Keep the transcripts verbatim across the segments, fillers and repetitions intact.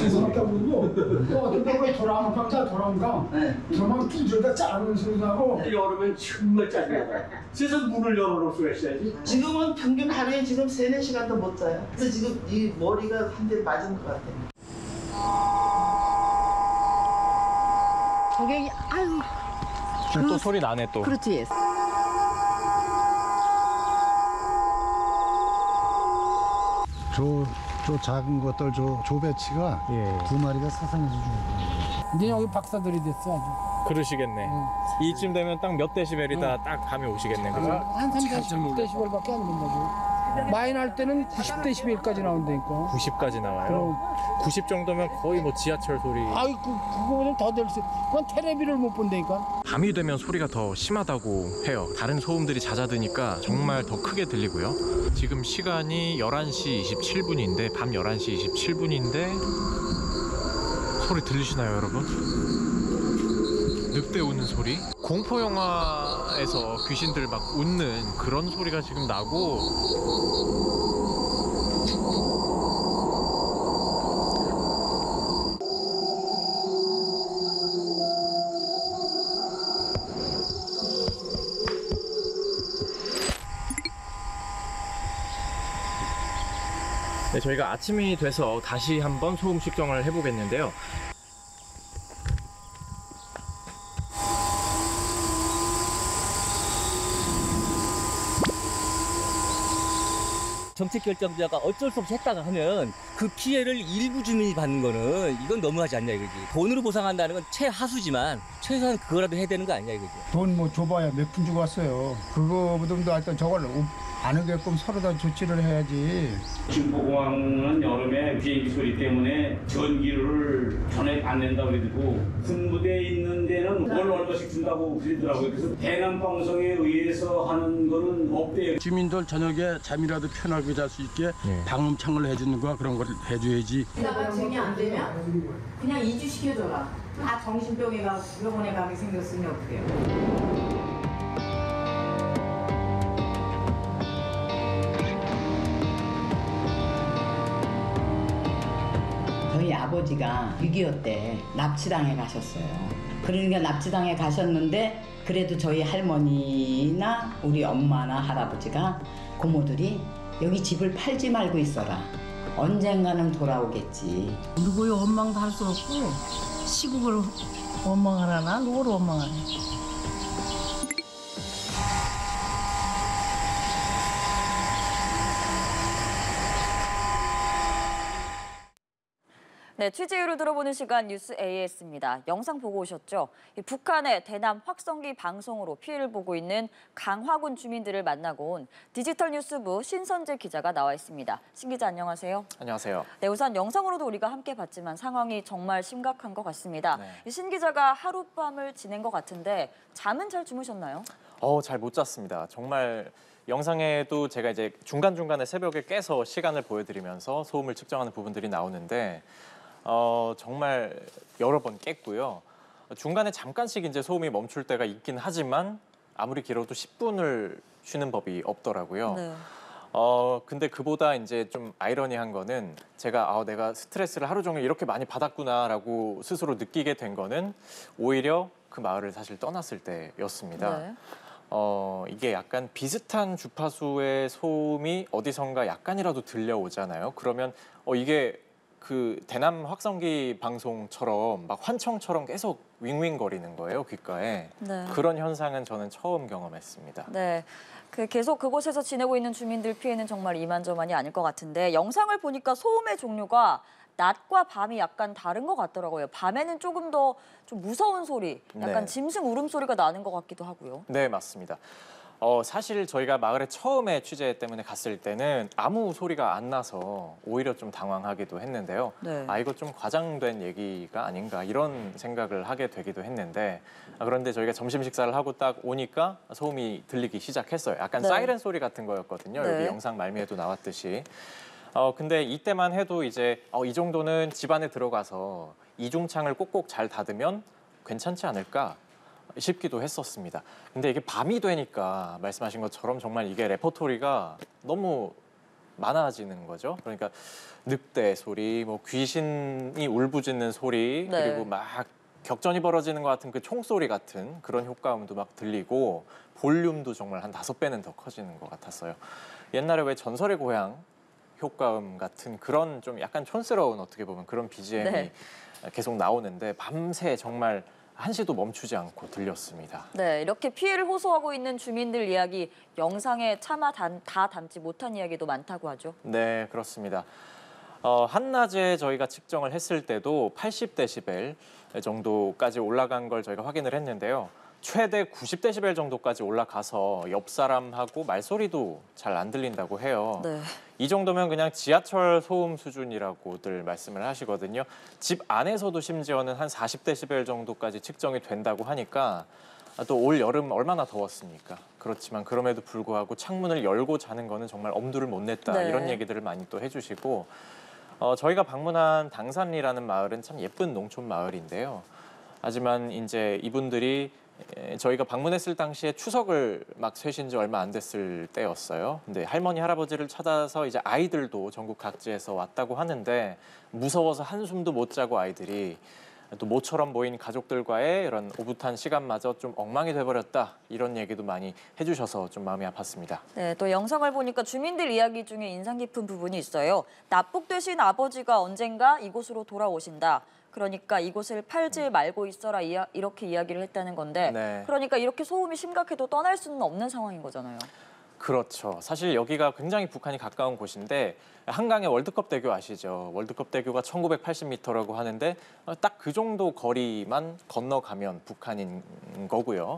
생각해보고 또 어떻게 왜 돌아온 강자 돌아온 강 저만 끼주다 짜는 소리 나고 여름엔 정말 짜증나다. 그래서 문을 열어놓을 수가 있어야지. 지금은 평균 하루에 지금 세네 시간도 못 자요. 그래서 지금 이 머리가 한 대 맞은 것 같아요. 저게 아유. 지금 또 그, 소리 나네 또. 그렇지. 저, 저 작은 것들 저 조배치가 예. 두 마리가 사상에서 죽었어요. 이제 여기 박사들이 됐어 아주. 그러시겠네. 이쯤 되면 딱 몇 데시벨이다 딱 감이 오시겠네. 그죠? 한 삼십 데시벨밖에 안 된다고. 많이 날 때는 구십 데시벨까지 나온다니까. 구십까지 나와요. 구십 정도면 거의 뭐 지하철 소리. 아이 그 그거보다 더 될 수. 그건 테레비를 못 본다니까. 밤이 되면 소리가 더 심하다고 해요. 다른 소음들이 잦아드니까 정말 더 크게 들리고요. 지금 시간이 열한 시 이십칠 분인데 밤 열한 시 이십칠 분인데 소리 들리시나요, 여러분? 늑대 우는 소리? 공포 영화에서 귀신들 막 웃는 그런 소리가 지금 나고 네, 저희가 아침이 돼서 다시 한번 소음 측정을 해보겠는데요. 정책 결정자가 어쩔 수 없이 했다가 하면 그 피해를 일부 주민이 받는 거는 이건 너무하지 않냐 이거지. 돈으로 보상한다는 건 최하수지만 최소한 그거라도 해야 되는 거 아니냐 이거지. 돈 뭐 줘봐야 몇 푼 주고 왔어요. 그거보다도 하여튼 저걸 안 하게끔 서로 다 조치를 해야지. 김포공항은 여름에 비행기 소리 때문에 전기를 전에 안 낸다고 그러고 군부대에 있는 데는 월 얼마씩 준다고 그러더라고요. 그래서 대남방송에 의해서 하는 거는 없대요. 주민들 저녁에 잠이라도 편하게 잘 수 있게 네. 방음창을 해주는 거야 그런 걸 해줘야지. 이따가 증이 안 되면 그냥 이주시켜줘라. 다 정신병에 가 병원에 가게 생겼으면 어떡해요. 저희 아버지가 육이오 때 납치당해 가셨어요. 그러니까 납치당해 가셨는데 그래도 저희 할머니나 우리 엄마나 할아버지가 고모들이 여기 집을 팔지 말고 있어라. 언젠가는 돌아오겠지. 누구의 원망도 할 수 없고 시국을 원망하라나 누구를 원망하냐. 네, 취재 이후로 들어보는 시간 뉴스 에이에스입니다. 영상 보고 오셨죠? 북한의 대남 확성기 방송으로 피해를 보고 있는 강화군 주민들을 만나고 온 디지털 뉴스부 신선재 기자가 나와 있습니다. 신 기자 안녕하세요. 안녕하세요. 네, 우선 영상으로도 우리가 함께 봤지만 상황이 정말 심각한 것 같습니다. 네. 신 기자가 하룻밤을 지낸 것 같은데 잠은 잘 주무셨나요? 어, 잘 못 잤습니다. 정말 영상에도 제가 이제 중간중간에 새벽에 깨서 시간을 보여드리면서 소음을 측정하는 부분들이 나오는데 어, 정말 여러 번 깼고요. 중간에 잠깐씩 이제 소음이 멈출 때가 있긴 하지만 아무리 길어도 십 분을 쉬는 법이 없더라고요. 네. 어, 근데 그보다 이제 좀 아이러니한 거는 제가 아, 내가 스트레스를 하루 종일 이렇게 많이 받았구나라고 스스로 느끼게 된 거는 오히려 그 마을을 사실 떠났을 때였습니다. 네. 어, 이게 약간 비슷한 주파수의 소음이 어디선가 약간이라도 들려오잖아요. 그러면 어, 이게 그 대남 확성기 방송처럼 막 환청처럼 계속 윙윙거리는 거예요, 귓가에. 네. 그런 현상은 저는 처음 경험했습니다. 네, 그 계속 그곳에서 지내고 있는 주민들 피해는 정말 이만저만이 아닐 것 같은데 영상을 보니까 소음의 종류가 낮과 밤이 약간 다른 것 같더라고요. 밤에는 조금 더 좀 무서운 소리, 약간 네. 짐승 울음소리가 나는 것 같기도 하고요. 네, 맞습니다. 어, 사실 저희가 마을에 처음에 취재 때문에 갔을 때는 아무 소리가 안 나서 오히려 좀 당황하기도 했는데요. 네. 아, 이거 좀 과장된 얘기가 아닌가 이런 생각을 하게 되기도 했는데 아, 그런데 저희가 점심 식사를 하고 딱 오니까 소음이 들리기 시작했어요. 약간 네. 사이렌 소리 같은 거였거든요. 네. 여기 영상 말미에도 나왔듯이. 어, 근데 이때만 해도 이제 어, 이 정도는 집 안에 들어가서 이중창을 꼭꼭 잘 닫으면 괜찮지 않을까 싶기도 했었습니다. 근데 이게 밤이 되니까 말씀하신 것처럼 정말 이게 레퍼토리가 너무 많아지는 거죠. 그러니까 늑대 소리, 뭐 귀신이 울부짖는 소리, 네. 그리고 막 격전이 벌어지는 것 같은 그 총소리 같은 그런 효과음도 막 들리고 볼륨도 정말 한 다섯 배는 더 커지는 것 같았어요. 옛날에 왜 전설의 고향 효과음 같은 그런 좀 약간 촌스러운 어떻게 보면 그런 비지엠이 네. 계속 나오는데 밤새 정말 한시도 멈추지 않고 들렸습니다. 네, 이렇게 피해를 호소하고 있는 주민들 이야기 영상에 차마 단, 다 담지 못한 이야기도 많다고 하죠. 네, 그렇습니다. 어, 한낮에 저희가 측정을 했을 때도 팔십 데시벨 정도까지 올라간 걸 저희가 확인을 했는데요. 최대 구십 데시벨 정도까지 올라가서 옆 사람하고 말소리도 잘 안 들린다고 해요. 네. 이 정도면 그냥 지하철 소음 수준이라고들 말씀을 하시거든요. 집 안에서도 심지어는 한 사십 데시벨 정도까지 측정이 된다고 하니까 또 올 여름 얼마나 더웠습니까? 그렇지만 그럼에도 불구하고 창문을 열고 자는 거는 정말 엄두를 못 냈다. 네. 이런 얘기들을 많이 또 해주시고 어, 저희가 방문한 당산리라는 마을은 참 예쁜 농촌 마을인데요. 하지만 이제 이분들이 저희가 방문했을 당시에 추석을 막 쇠신 지 얼마 안 됐을 때였어요. 근데 할머니, 할아버지를 찾아서 이제 아이들도 전국 각지에서 왔다고 하는데 무서워서 한숨도 못 자고 아이들이 또 모처럼 모인 가족들과의 이런 오붓한 시간마저 좀 엉망이 돼버렸다. 이런 얘기도 많이 해주셔서 좀 마음이 아팠습니다. 네, 또 영상을 보니까 주민들 이야기 중에 인상 깊은 부분이 있어요. 납북되신 아버지가 언젠가 이곳으로 돌아오신다. 그러니까 이곳을 팔지 말고 있어라 이야, 이렇게 이야기를 했다는 건데 네. 그러니까 이렇게 소음이 심각해도 떠날 수는 없는 상황인 거잖아요. 그렇죠. 사실 여기가 굉장히 북한이 가까운 곳인데 한강의 월드컵 대교 아시죠? 월드컵 대교가 천구백팔십 미터라고 하는데 딱 그 정도 거리만 건너가면 북한인 거고요.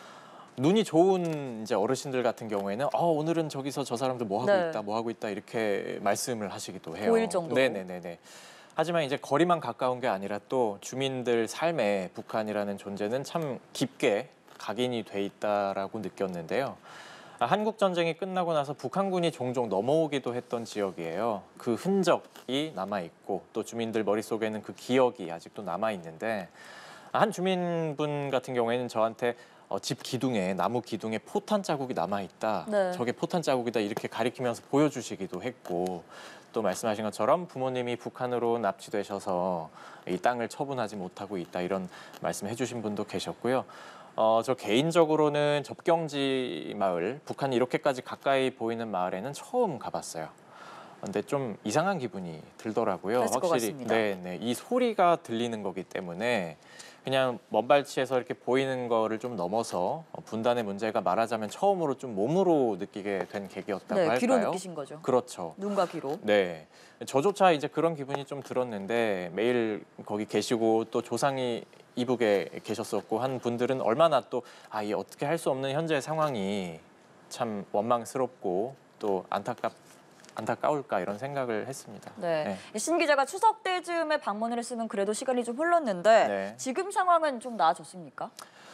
눈이 좋은 이제 어르신들 같은 경우에는 어, 오늘은 저기서 저 사람들 뭐 하고 네. 있다, 뭐 하고 있다 이렇게 말씀을 하시기도 해요. 보일 정도로. 네네네네. 하지만 이제 거리만 가까운 게 아니라 또 주민들 삶에 북한이라는 존재는 참 깊게 각인이 돼 있다라고 느꼈는데요. 한국 전쟁이 끝나고 나서 북한군이 종종 넘어오기도 했던 지역이에요. 그 흔적이 남아 있고 또 주민들 머릿속에는 그 기억이 아직도 남아 있는데 한 주민분 같은 경우에는 저한테 어, 집 기둥에 나무 기둥에 포탄 자국이 남아 있다. 네. 저게 포탄 자국이다 이렇게 가리키면서 보여주시기도 했고 또 말씀하신 것처럼 부모님이 북한으로 납치되셔서 이 땅을 처분하지 못하고 있다 이런 말씀해 주신 분도 계셨고요. 어, 저 개인적으로는 접경지 마을, 북한이 이렇게까지 가까이 보이는 마을에는 처음 가봤어요. 근데 좀 이상한 기분이 들더라고요. 그랬을 것 확실히 같습니다. 네, 네, 이 소리가 들리는 거기 때문에 그냥 먼 발치에서 이렇게 보이는 거를 좀 넘어서 분단의 문제가 말하자면 처음으로 좀 몸으로 느끼게 된 계기였다고 네, 할까요? 귀로 느끼신 거죠. 그렇죠. 눈과 귀로. 네, 저조차 이제 그런 기분이 좀 들었는데 매일 거기 계시고 또 조상이 이북에 계셨었고 한 분들은 얼마나 또 아, 이 어떻게 할 수 없는 현재 상황이 참 원망스럽고 또 안타깝 안타까울까 이런 생각을 했습니다. 네. 네. 신 기자가 추석 때쯤에 방문을 했으면 그래도 시간이 좀 흘렀는데 네. 지금 상황은 좀 나아졌습니까?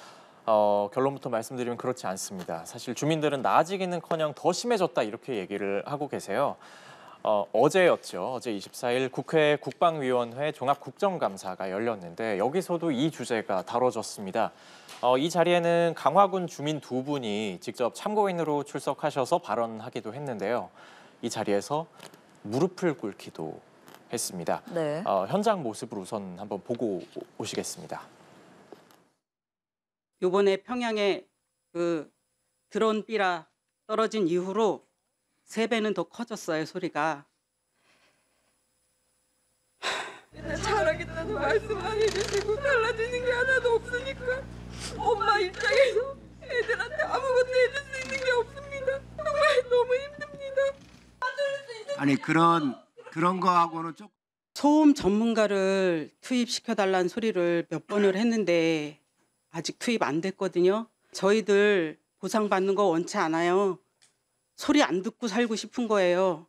어, 결론부터 말씀드리면 그렇지 않습니다. 사실 주민들은 나아지기는커녕 더 심해졌다 이렇게 얘기를 하고 계세요. 어, 어제였죠. 어제 이십사일 국회 국방위원회 종합국정감사가 열렸는데 여기서도 이 주제가 다뤄졌습니다. 어, 이 자리에는 강화군 주민 두 분이 직접 참고인으로 출석하셔서 발언하기도 했는데요. 이 자리에서 무릎을 꿇기도 했습니다. 네. 어, 현장 모습을 우선 한번 보고 오시겠습니다. 요번에 평양에 그 드론 삐라 떨어진 이후로 세 배는 더 커졌어요, 소리가. 잘하겠다는 말씀만 해주시고 달라지는 게 하나도 없으니까 엄마 입장에서 애들한테 아무것도 해줄 수 있는 게 없습니다. 정말 너무 힘듭니다. 아니 그런 그런 거하고는 좀 소음 전문가를 투입시켜달라는 소리를 몇 번을 했는데 아직 투입 안 됐거든요. 저희들 보상받는 거 원치 않아요. 소리 안 듣고 살고 싶은 거예요.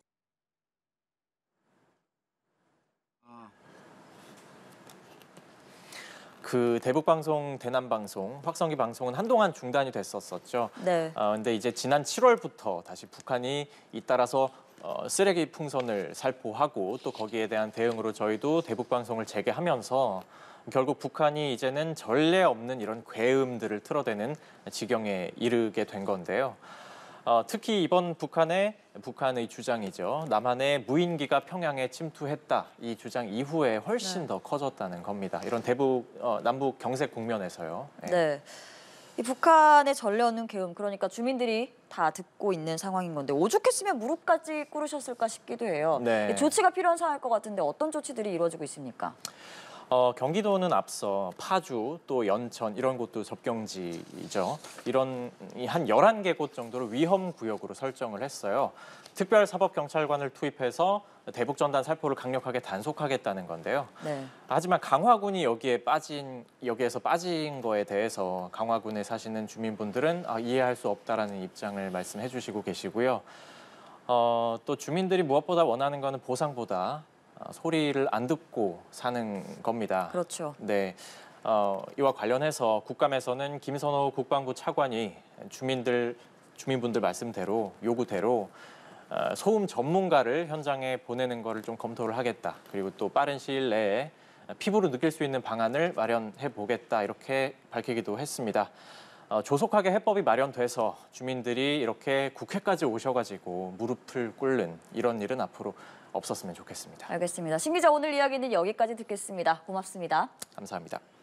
그 대북방송, 대남방송, 확성기 방송은 한동안 중단이 됐었었죠. 네. 어, 근데 이제 지난 칠월부터 다시 북한이 잇따라서 어, 쓰레기 풍선을 살포하고 또 거기에 대한 대응으로 저희도 대북방송을 재개하면서 결국 북한이 이제는 전례 없는 이런 괴음들을 틀어대는 지경에 이르게 된 건데요. 어, 특히 이번 북한의 북한의 주장이죠. 남한의 무인기가 평양에 침투했다. 이 주장 이후에 훨씬 네. 더 커졌다는 겁니다. 이런 대북 어, 남북 경색 국면에서요. 네. 네. 이 북한의 전례 없는 계엄, 그러니까 주민들이 다 듣고 있는 상황인 건데 오죽했으면 무릎까지 꿇으셨을까 싶기도 해요. 네. 조치가 필요한 상황일 것 같은데 어떤 조치들이 이루어지고 있습니까? 어, 경기도는 앞서 파주 또 연천 이런 곳도 접경지이죠. 이런 한 열한 개 곳 정도를 위험 구역으로 설정을 했어요. 특별사법경찰관을 투입해서 대북전단 살포를 강력하게 단속하겠다는 건데요. 네. 하지만 강화군이 여기에 빠진 여기에서 빠진 거에 대해서 강화군에 사시는 주민분들은 아, 이해할 수 없다라는 입장을 말씀해 주시고 계시고요. 어, 또 주민들이 무엇보다 원하는 거는 보상보다 소리를 안 듣고 사는 겁니다. 그렇죠. 네, 어, 이와 관련해서 국감에서는 김선호 국방부 차관이 주민들 주민분들 말씀대로 요구대로 어, 소음 전문가를 현장에 보내는 거를 좀 검토를 하겠다. 그리고 또 빠른 시일 내에 피부로 느낄 수 있는 방안을 마련해 보겠다. 이렇게 밝히기도 했습니다. 어, 조속하게 해법이 마련돼서 주민들이 이렇게 국회까지 오셔가지고 무릎을 꿇는 이런 일은 앞으로 없었으면 좋겠습니다. 알겠습니다. 신 기자, 오늘 이야기는 여기까지 듣겠습니다. 고맙습니다. 감사합니다.